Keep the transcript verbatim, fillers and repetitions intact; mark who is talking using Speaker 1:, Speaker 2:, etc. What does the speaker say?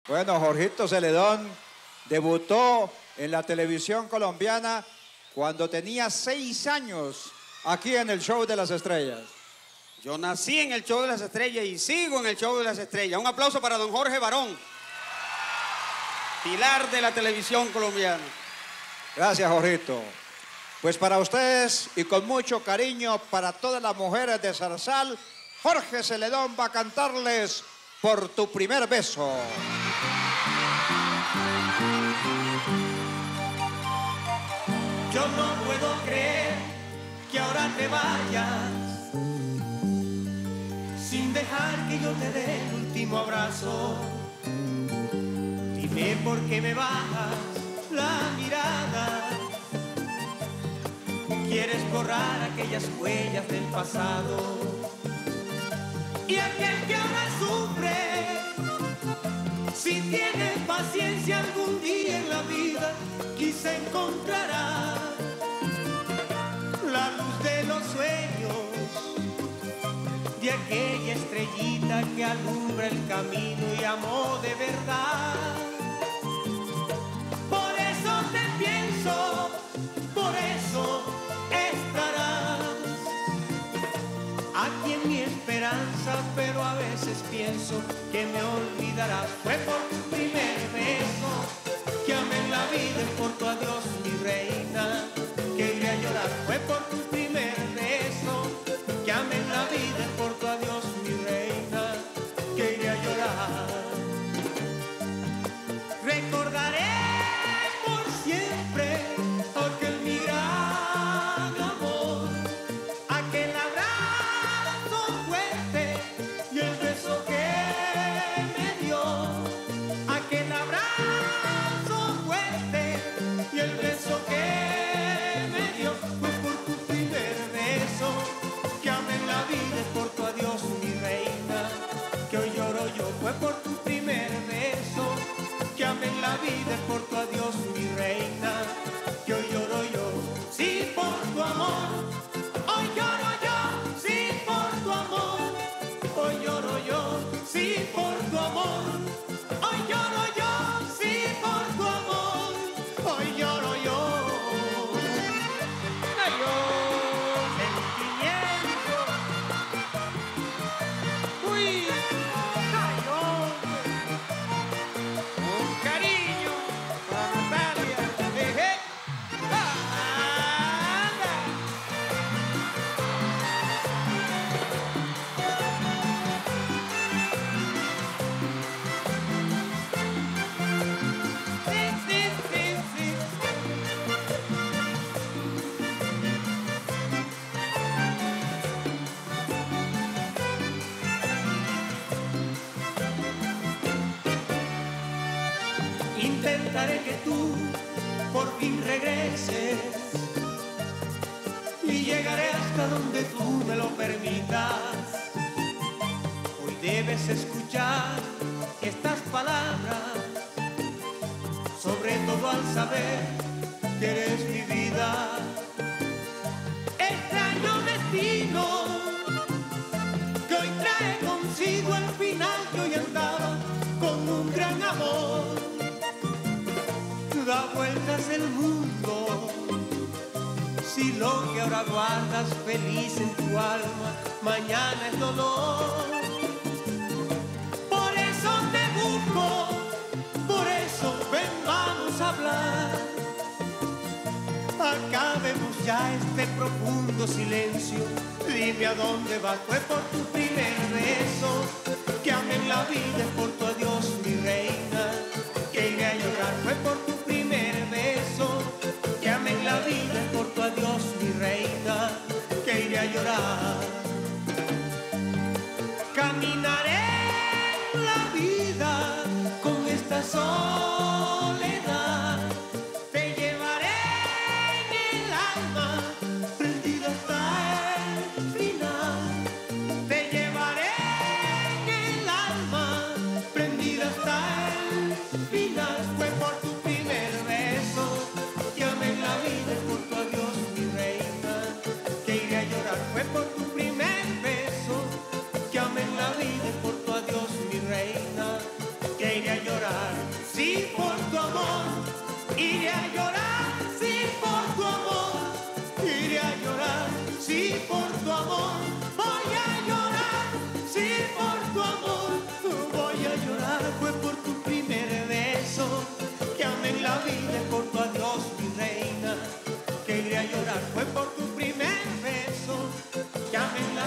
Speaker 1: Bueno, Jorgito Celedón debutó en la televisión colombiana cuando tenía seis años, aquí en el Show de las Estrellas.
Speaker 2: Yo nací en el Show de las Estrellas y sigo en el Show de las Estrellas. Un aplauso para don Jorge Barón, pilar de la televisión colombiana.
Speaker 1: Gracias, Jorgito. Pues para ustedes y con mucho cariño para todas las mujeres de Zarzal, Jorge Celedón va a cantarles Por tu primer beso.
Speaker 3: Yo no puedo creer que ahora te vayas sin dejar que yo te dé el último abrazo. Dime por qué me bajas la mirada. Quieres borrar aquellas huellas del pasado. Y aquel que ahora sufre, si tiene paciencia algún día en la vida, quizá encontrará la luz de los sueños, de aquella estrellita que alumbra el camino y amó de verdad. Por eso te pienso, por eso estarás aquí en mi esperanza, pero a veces pienso que me olvidarás. Fue por tu primer beso que amé en la vida y por tu adiós, mi reina, que iré a llorar. Fue por tu primer beso que amé en la vida y por tu adiós, mi reina, que iré a llorar. Recordaré por siempre aquel mi gran amor, aquel abrazo fuerte y el beso que me dio, aquel abrazo fuerte y el beso que me dio. Fue por tu primer beso que amé en la vida y por tu adiós, mi reina, que hoy lloro yo. Fue por tu primer beso que amé en la vida y por tu adiós, mi reina, que hoy lloro yo. Sí, por tu amor, hoy lloro yo. Sí, por tu amor, hoy lloro yo. Sí, por tu amor, hoy lloro yo. Sí, por tu amor, hoy lloro yo. Ay, oh, sentimiento. Uy, ay, hombre. Un cariño para Natalia. Dejé. Anda. Sí, sí, sí, sí. Intentaré que tú por fin regreses y llegaré hasta donde tú me lo permitas. Hoy debes escuchar estas palabras, sobre todo al saber que eres mi vida. Extraño destino que hoy trae consigo el final, que hoy andaba con un gran amor. Da vueltas el mundo, si lo que ahora guardas feliz en tu alma, mañana es dolor. Por eso te busco, por eso ven, vamos a hablar. Acabemos ya este profundo silencio, dime a dónde vas. Fue por tu primer beso que amé en la vida y por tu adiós, mi reina, que iré a llorar. Fue por tu primer beso que amé en la vida y por tu adiós, mi reina, que iré a llorar. Caminaré en la vida con esta soledad, te llevaré en el alma prendida hasta el final, te llevaré en el alma prendida hasta el final. Fue por tu primer beso que amé en la vida y por tu adiós, mi reina, que iré a llorar. Fue por tu primer beso que amé en la vida y por tu adiós, mi reina, que iré a llorar. si por tu amor voy a llorar, si por tu amor voy a llorar, fue por tu primer beso, que amé en la vida, por tu adiós, mi reina, que iré a llorar, fue por tu primer beso, que amé en la